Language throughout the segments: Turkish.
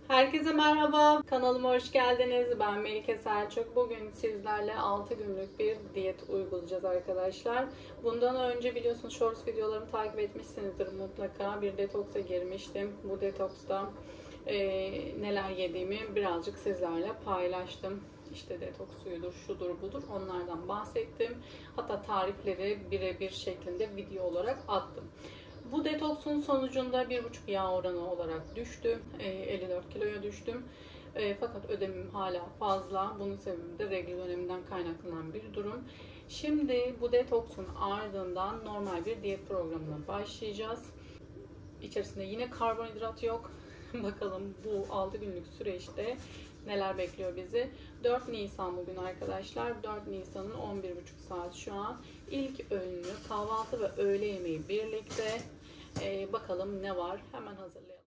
Herkese merhaba, kanalıma hoş geldiniz. Ben Melike Selçuk. Bugün sizlerle 6 günlük bir diyet uygulayacağız arkadaşlar. Bundan önce biliyorsunuz shorts videolarımı takip etmişsinizdir mutlaka. Bir detoksa girmiştim. Bu detoksta neler yediğimi birazcık sizlerle paylaştım. İşte detoks suyudur, şudur budur, onlardan bahsettim. Hatta tarifleri birebir şeklinde video olarak attım. Bu detoksun sonucunda 1,5 yağ oranı olarak düştüm. 54 kiloya düştüm. Fakat ödemim hala fazla. Bunun sebebi de regl döneminden kaynaklanan bir durum. Şimdi bu detoksun ardından normal bir diyet programına başlayacağız. İçerisinde yine karbonhidrat yok. Bakalım bu 6 günlük süreçte neler bekliyor bizi. 4 Nisan bugün arkadaşlar. 4 Nisan'ın 11,5 saat şu an. İlk öğünü kahvaltı ve öğle yemeği birlikte. Bakalım ne var. Hemen hazırlayalım.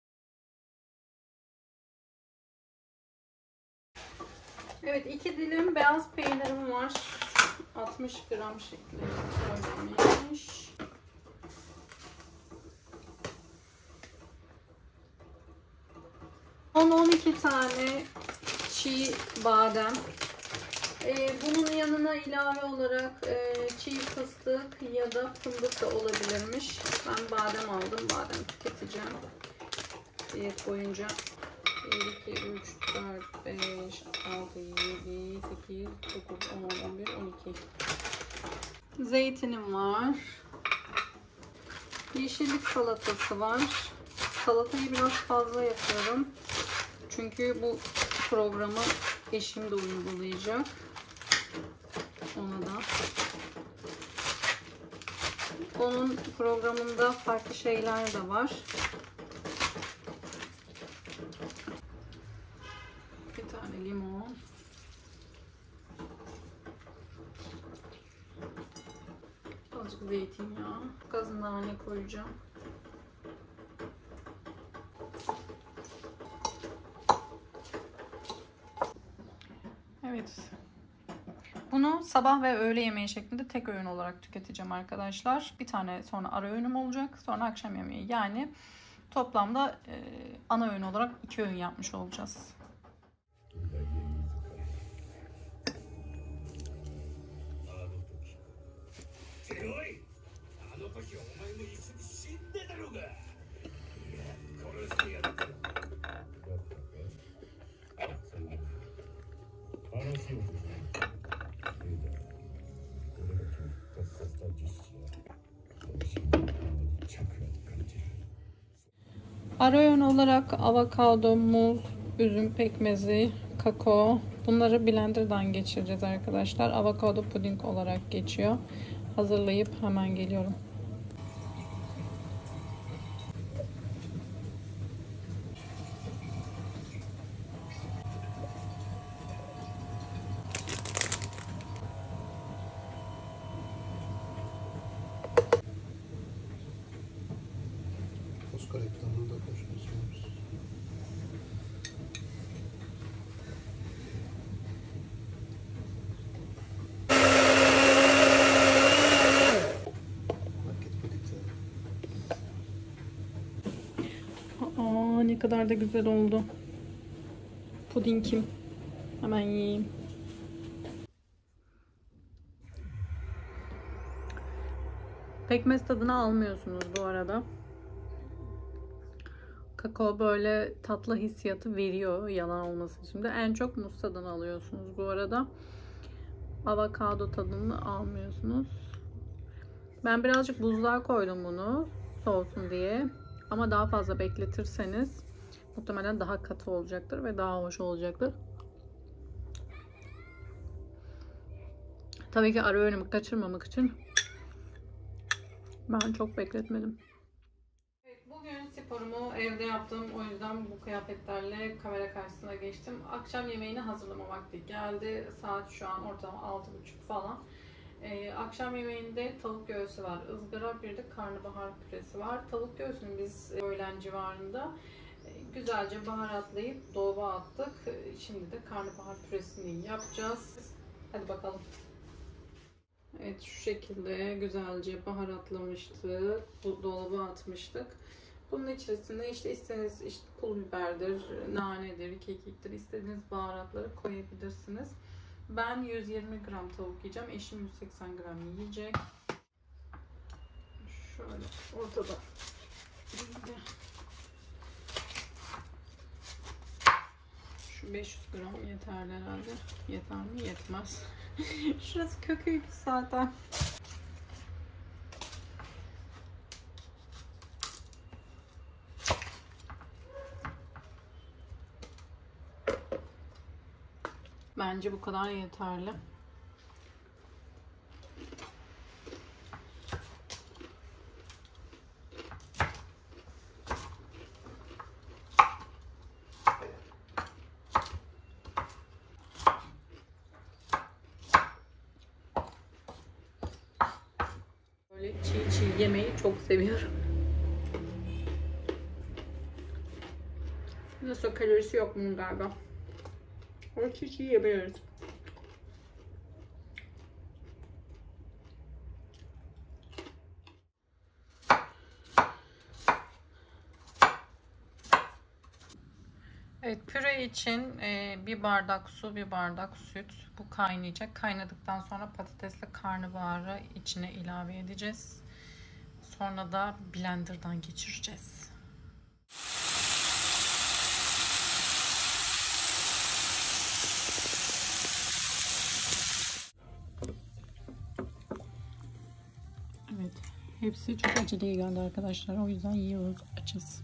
Evet, 2 dilim beyaz peynirim var. 60 gram şeklinde söylemiş. On 12 tane çiğ badem. Bunun yanına ilave olarak çiğ fıstık ya da fındık da olabilirmiş. Ben badem aldım. Badem tüketeceğim diyet boyunca. 1, 2, 3, 4, 5, 6, 7, 8, 9, 10, 11, 12. Zeytinim var. Yeşillik salatası var. Salatayı biraz fazla yapıyorum. Çünkü bu programı eşim de uygulayacak. Ona da. Onun programında farklı şeyler de var. Bir tane limon. Azıcık zeytinyağı. Gaz nane koyacağım. Evet. Bunu sabah ve öğle yemeği şeklinde tek öğün olarak tüketeceğim arkadaşlar. Bir tane sonra ara öğünüm olacak. Sonra akşam yemeği. Yani toplamda ana öğün olarak 2 öğün yapmış olacağız. Ara öğün olarak avokado, muz, üzüm pekmezi, kakao, bunları blenderdan geçireceğiz arkadaşlar. Avokado puding olarak geçiyor. Hazırlayıp hemen geliyorum. Reklamında koşmuşsunuz. Aa, ne kadar da güzel oldu. Pudingim. Hemen yiyeyim. Pekmez tadını almıyorsunuz bu arada. Kakao böyle tatlı hissiyatı veriyor, yalan olmasın şimdi. En çok muz tadını alıyorsunuz bu arada. Avokado tadını almıyorsunuz. Ben birazcık buzluğa koydum bunu soğusun diye. Ama daha fazla bekletirseniz muhtemelen daha katı olacaktır ve daha hoş olacaktır. Tabii ki ara öğünümü kaçırmamak için ben çok bekletmedim. Bugün sporumu evde yaptım. O yüzden bu kıyafetlerle kamera karşısına geçtim. Akşam yemeğini hazırlama vakti geldi. Saat şu an ortalama 6:30 falan. Akşam yemeğinde tavuk göğsü var, ızgara, bir de karnabahar püresi var. Tavuk göğsünü biz öğlen civarında güzelce baharatlayıp dolaba attık. Şimdi de karnabahar püresini yapacağız. Hadi bakalım. Evet, şu şekilde güzelce baharatlamıştık. Bu dolaba atmıştık. Bunun içerisine işte istediğiniz işte pul biberdir, nanedir, kekiktir, istediğiniz baharatları koyabilirsiniz. Ben 120 gram tavuk yiyeceğim. Eşim 180 gram yiyecek. Şöyle ortada. Şu 500 gram yeterli herhalde. Yeter mi? Yetmez. Şurası köküydü zaten. Bence bu kadar yeterli. Böyle çiğ çiğ yemeği çok seviyorum. Nasıl kalorisi yok bunun galiba. O çiğ çiğ yiyebiliriz. Evet, püre için bir bardak su, bir bardak süt. Bu kaynayacak. Kaynadıktan sonra patatesle karnabaharı içine ilave edeceğiz. Sonra da blenderdan geçireceğiz. Evet, hepsi çok aceleye geldi arkadaşlar. O yüzden yiyoruz, açız.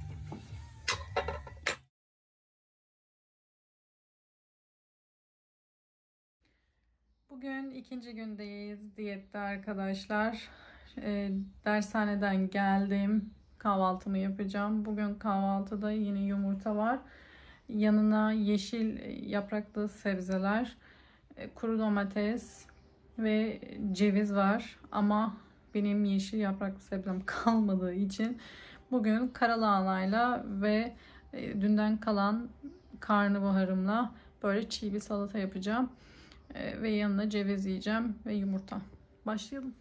Bugün ikinci gündeyiz diyette arkadaşlar. Dershaneden geldim. Kahvaltımı yapacağım. Bugün kahvaltıda yine yumurta var. Yanına yeşil yapraklı sebzeler, kuru domates ve ceviz var. Ama benim yeşil yapraklı sebzem kalmadığı için bugün karalahanayla ve dünden kalan karnabaharımla böyle çiğ bir salata yapacağım. Ve yanına ceviz yiyeceğim ve yumurta. Başlayalım.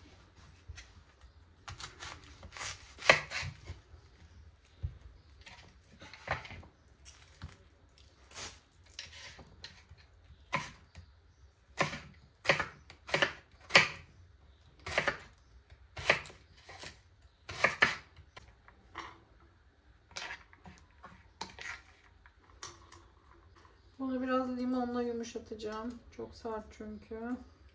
Bunu biraz limonla yumuşatacağım. Çok sert çünkü.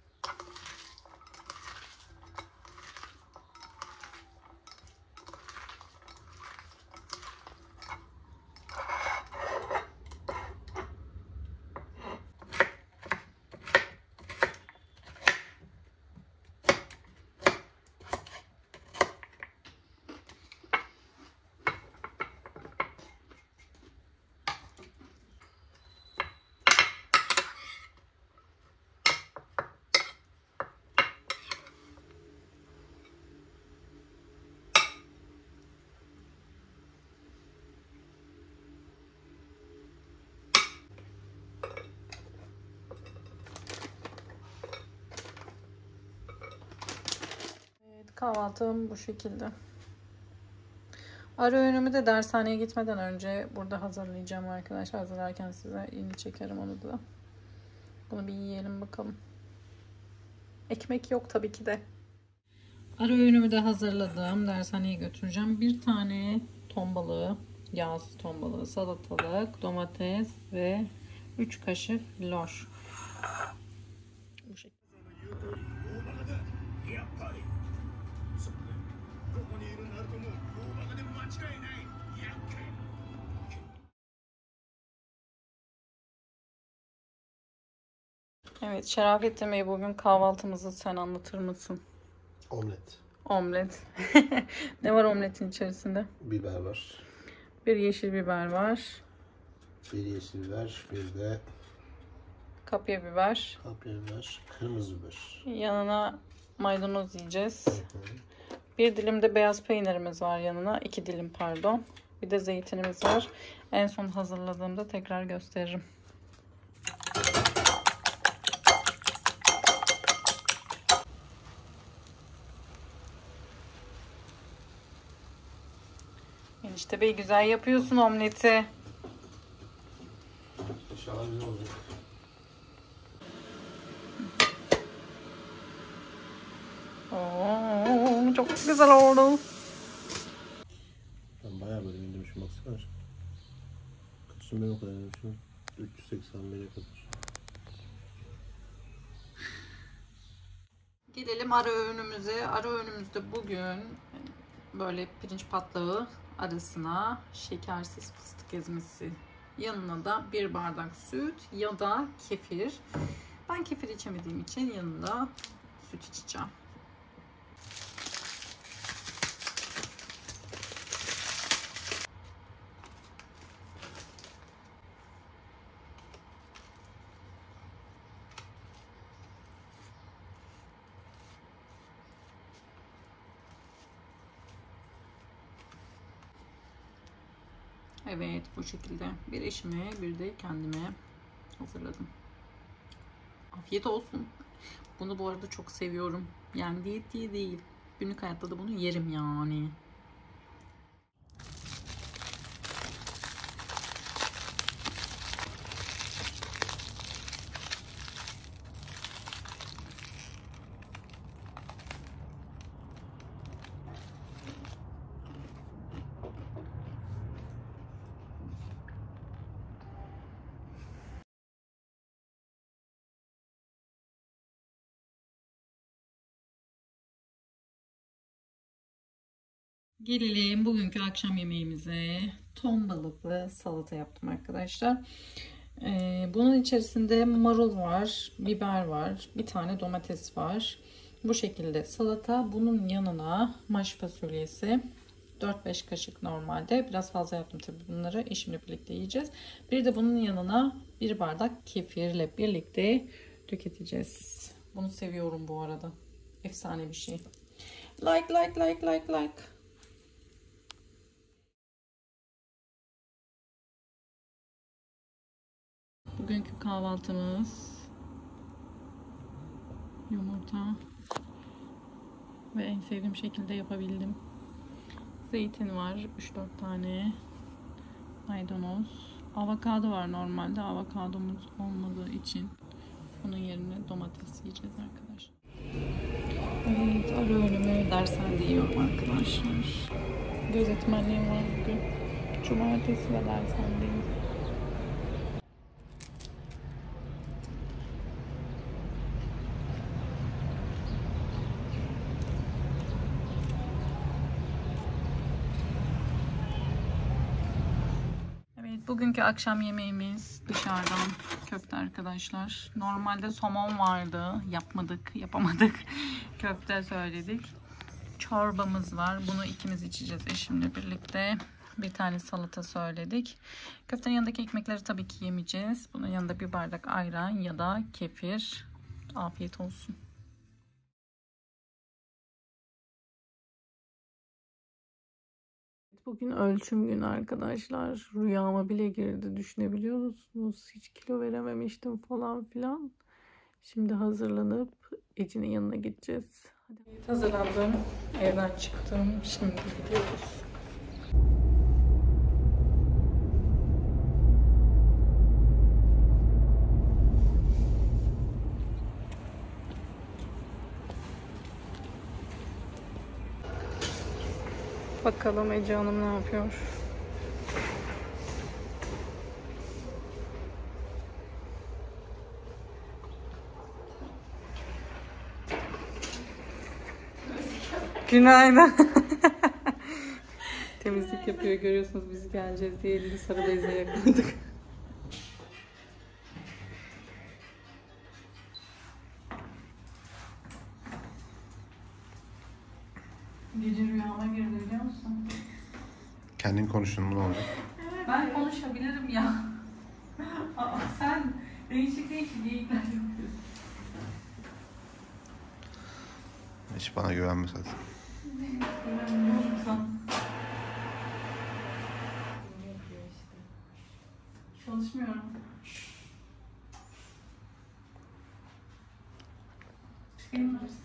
Kahvaltım bu şekilde. Ara öğünümü de dershaneye gitmeden önce burada hazırlayacağım arkadaşlar. Hazırlarken size yeni çekerim onu da. Bunu bir yiyelim bakalım. Ekmek yok tabii ki de. Ara öğünümü de hazırladım. Dershaneye götüreceğim. Bir tane ton balığı, yağsız ton balığı, salatalık, domates ve 3 kaşık loş. Bu şekilde. Evet, Şerafettin Bey, bugün kahvaltımızı sen anlatır mısın? Omlet. Omlet. Ne var omletin içerisinde? Biber var. Bir yeşil biber var. Bir yeşil biber. Bir de Kapya biber. kapya biber. Kırmızı biber. Yanına maydanoz yiyeceğiz. Hı hı. Bir dilim de beyaz peynirimiz var yanına. 2 dilim pardon. Bir de zeytinimiz var. En son hazırladığımda tekrar gösteririm. Enişte Bey güzel yapıyorsun omleti. İnşallah güzel olacak. Oo, çok güzel oldu. Ben bayağı böyle indirmişim baksana. Kaçın ben o kadar indirmişim? 381'e kadar. Gelelim ara öğünümüze. Ara öğünümüzde bugün böyle pirinç patlağı arasına şekersiz fıstık ezmesi, yanına da bir bardak süt ya da kefir. Ben kefir içemediğim için yanında süt içeceğim. Evet, bu şekilde bir eşime bir de kendime hazırladım. Afiyet olsun. Bunu bu arada çok seviyorum. Yani diyet diye değil. Günlük hayatta da bunu yerim yani. Gelelim bugünkü akşam yemeğimize. Ton balıklı salata yaptım arkadaşlar. Bunun içerisinde marul var, biber var, bir tane domates var. Bu şekilde salata. Bunun yanına maş fasulyesi. 4-5 kaşık normalde. Biraz fazla yaptım tabii bunları. Eşimle birlikte yiyeceğiz. Bir de bunun yanına bir bardak kefirle birlikte tüketeceğiz. Bunu seviyorum bu arada. Efsane bir şey. Like. Bugünkü kahvaltımız yumurta ve en sevdiğim şekilde yapabildim. Zeytin var 3-4 tane, maydanoz, avokado var, normalde avokadomuz olmadığı için bunun yerine domates yiyeceğiz arkadaşlar. Evet, ara öğünümü dershanede yiyorum arkadaşlar. Gözetmenliğim var bugün. Cumartesi ve dershanedeyim. Bugünkü akşam yemeğimiz dışarıdan köfte arkadaşlar. Normalde somon vardı. Yapamadık. Köfte söyledik. Çorbamız var. Bunu ikimiz içeceğiz eşimle birlikte. Bir tane salata söyledik. Köftenin yanındaki ekmekleri tabii ki yemeyeceğiz. Bunun yanında bir bardak ayran ya da kefir. Afiyet olsun. Bugün ölçüm günü arkadaşlar. Rüyama bile girdi. Düşünebiliyor musunuz? Hiç kilo verememiştim falan filan. Şimdi hazırlanıp Ece'nin yanına gideceğiz. Hadi. Hazırlandım. Evden çıktım. Şimdi gidiyoruz. Bakalım Ece Hanım ne yapıyor? Günaydın. Temizlik yapıyor, görüyorsunuz, biz geleceğiz diye elini sarı bezle yakaladık. Gece rüyama girdi biliyor musun? Kendin konuştun mu, ne olacak? Ben konuşabilirim ya. Aa, sen değişik geyikler yapıyorsun. Hiç bana güvenme zaten. Çalışmıyorum. Çıkayım mı?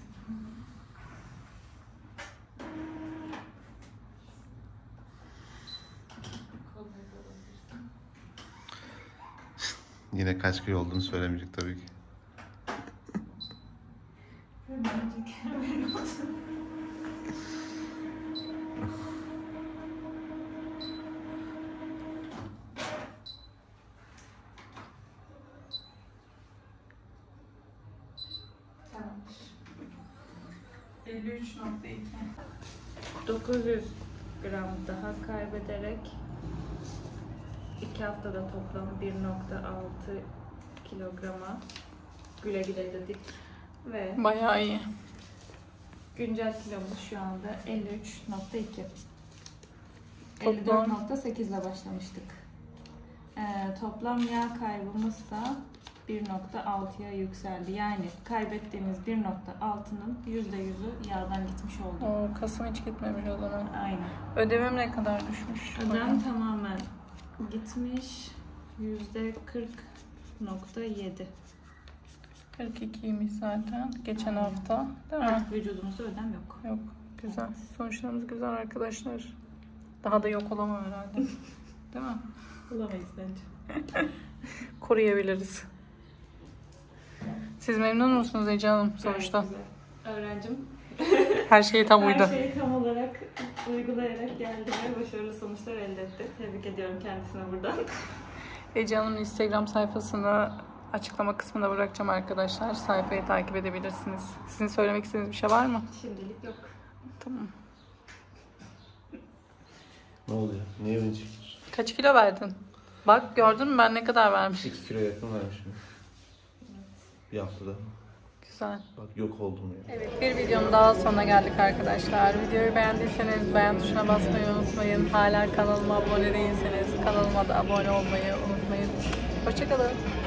Yine kaç kilo olduğunu söylemeyecek tabii ki. Tamamdır. 53.2. 900 gram daha kaybederek 2 haftada toplam 1.6 kilograma güle güle dedik ve Bayağı iyi. güncel kilomuz şu anda 53.2. Toplam 54.8 ile başlamıştık. Toplam yağ kaybımızsa 1.6'ya yükseldi. Yani kaybettiğimiz 1.6'nın %100'ü yağdan gitmiş oldu. O kasım hiç gitmemiş o zaman. Aynen. Ödemem ne kadar düşmüş? Ödem tamamen gitmiş. %40.7. 42'ymiş zaten. Geçen Aynen. hafta. Değil mi? Artık vücudumuzda ödem yok. Yok. Güzel. Sonuçlarımız güzel arkadaşlar. Daha da yok olamam herhalde. Değil mi? Bulamayız bence. Koruyabiliriz. Siz memnun musunuz Ece Hanım sonuçta? Gayet güzel. Öğrencim Her şeyi tam uydu. her şeyi tam olarak uygulayarak geldi ve başarılı sonuçlar elde etti. Tebrik ediyorum kendisine buradan. Ece Hanım'ın Instagram sayfasını açıklama kısmına bırakacağım arkadaşlar. Sayfayı takip edebilirsiniz. Sizin söylemek istediğiniz bir şey var mı? Şimdilik yok. Tamam. Ne oluyor? Niye beni çekiyorsun? Kaç kilo verdin? Bak gördün mü ben ne kadar vermişim. 2 kilo yakın vermişim. Bir haftada. Güzel. Bak yok oldum ya. Evet, bir videonun daha sonuna geldik arkadaşlar. Videoyu beğendiyseniz beğen tuşuna basmayı unutmayın. Hala kanalıma abone değilseniz kanalıma da abone olmayı unutmayın. Hoşçakalın.